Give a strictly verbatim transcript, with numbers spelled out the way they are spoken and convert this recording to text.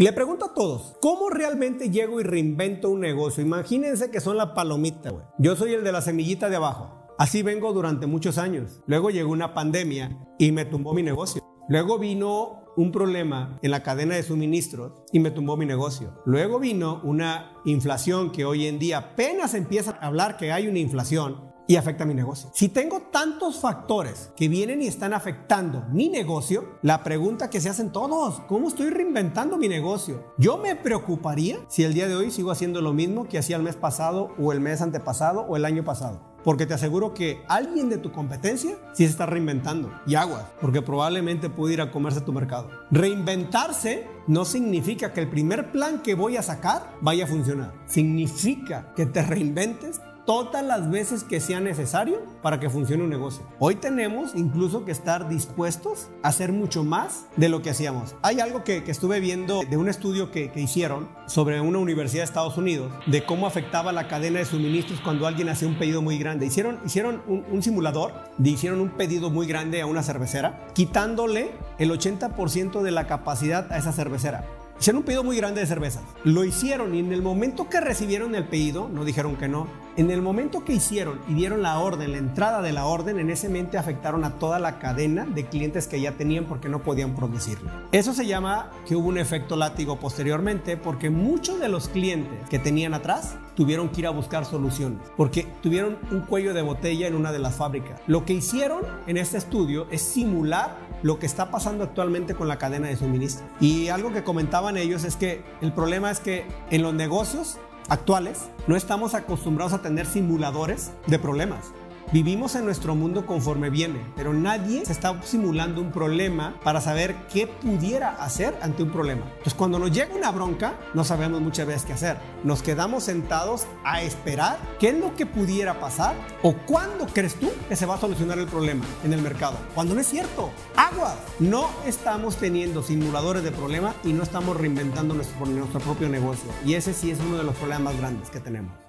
Y le pregunto a todos, ¿cómo realmente llego y reinvento un negocio? Imagínense que son la palomita, güey. Yo soy el de la semillita de abajo. Así vengo durante muchos años. Luego llegó una pandemia y me tumbó mi negocio. Luego vino un problema en la cadena de suministros y me tumbó mi negocio. Luego vino una inflación que hoy en día apenas empieza a hablar que hay una inflación y afecta mi negocio. Si tengo tantos factores que vienen y están afectando mi negocio, la pregunta que se hacen todos, ¿cómo estoy reinventando mi negocio? Yo me preocuparía si el día de hoy sigo haciendo lo mismo que hacía el mes pasado o el mes antepasado o el año pasado. Porque te aseguro que alguien de tu competencia sí se está reinventando. Y aguas, porque probablemente puede ir a comerse tu mercado. Reinventarse no significa que el primer plan que voy a sacar vaya a funcionar. Significa que te reinventes todas las veces que sea necesario para que funcione un negocio. Hoy tenemos incluso que estar dispuestos a hacer mucho más de lo que hacíamos. Hay algo que, que estuve viendo de un estudio que, que hicieron sobre una universidad de Estados Unidos de cómo afectaba la cadena de suministros cuando alguien hacía un pedido muy grande. Hicieron, hicieron un, un simulador, de hicieron un pedido muy grande a una cervecera, quitándole el ochenta por ciento de la capacidad a esa cervecera. Hicieron un pedido muy grande de cervezas. Lo hicieron y en el momento que recibieron el pedido, no dijeron que no. En el momento que hicieron y dieron la orden, la entrada de la orden, en ese momento afectaron a toda la cadena de clientes que ya tenían porque no podían producirlo. Eso se llama que hubo un efecto látigo posteriormente porque muchos de los clientes que tenían atrás tuvieron que ir a buscar soluciones porque tuvieron un cuello de botella en una de las fábricas. Lo que hicieron en este estudio es simular lo que está pasando actualmente con la cadena de suministro. Y algo que comentaban ellos es que el problema es que en los negocios actuales no estamos acostumbrados a tener simuladores de problemas. Vivimos en nuestro mundo conforme viene, pero nadie se está simulando un problema para saber qué pudiera hacer ante un problema. Entonces, cuando nos llega una bronca, no sabemos muchas veces qué hacer. Nos quedamos sentados a esperar qué es lo que pudiera pasar o cuándo crees tú que se va a solucionar el problema en el mercado. Cuando no es cierto. ¡Aguas! No estamos teniendo simuladores de problema y no estamos reinventando nuestro, nuestro propio negocio. Y ese sí es uno de los problemas más grandes que tenemos.